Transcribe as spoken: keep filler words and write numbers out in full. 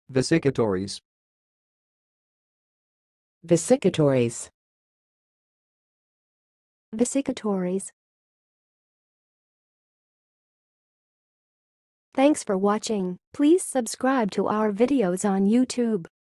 Vesicatories. Vesicatories. Vesicatories. Thanks for watching. Please subscribe to our videos on YouTube.